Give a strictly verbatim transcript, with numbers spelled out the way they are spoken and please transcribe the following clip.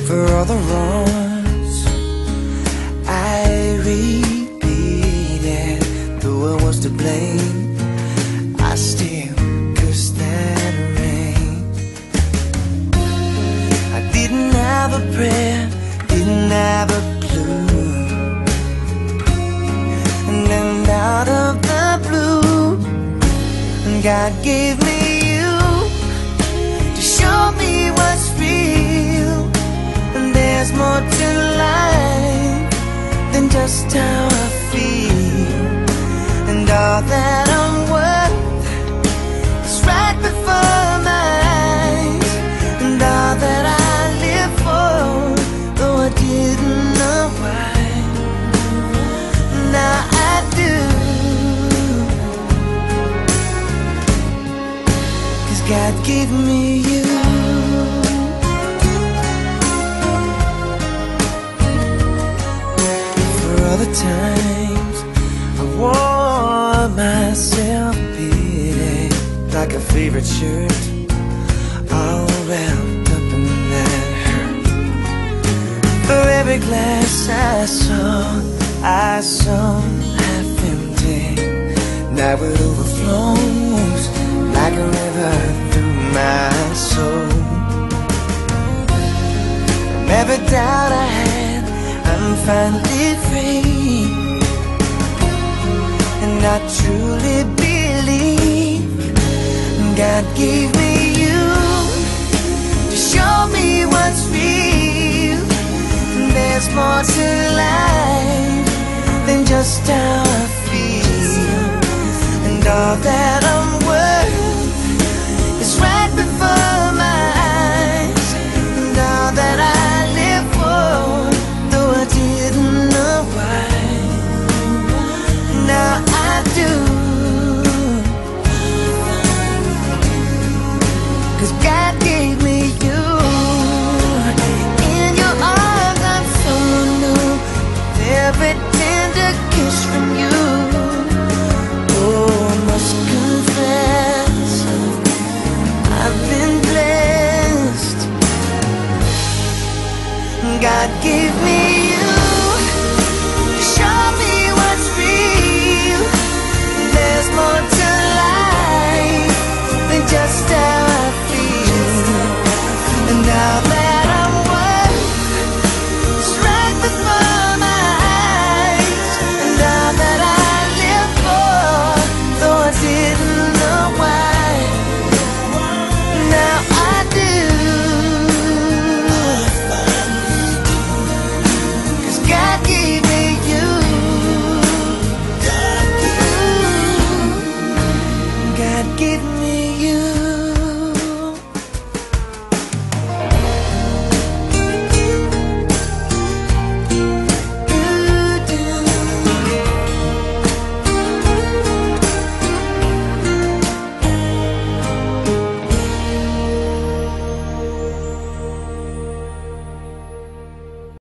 For all the wrongs I repeated, though I was to blame, I still cursed that rain. I didn't have a prayer, didn't have a clue, and then out of the blue, God gave me you to show me what's real. And there's more to life than just how I feel, and all that I'm worth is right before my eyes, and all that I live for, though I didn't know why, now I do. 'Cause God gave me you. For the times I wore myself pity like a favorite shirt, all wrapped up in that hurt. For every glass I saw, I saw half empty. Now it overflows like a river through my soul. From every doubt I had, I'm finally free, and I truly believe God gave me you to show me what's real. And there's more to life than just how I feel, and all that I'm worth is right before my eyes, and all that I live for, though I didn't know why, now I do. 'Cause God gave me you. In your arms I'm so new, with every tender kiss from you. Oh, I must confess, I've been blessed. God gave me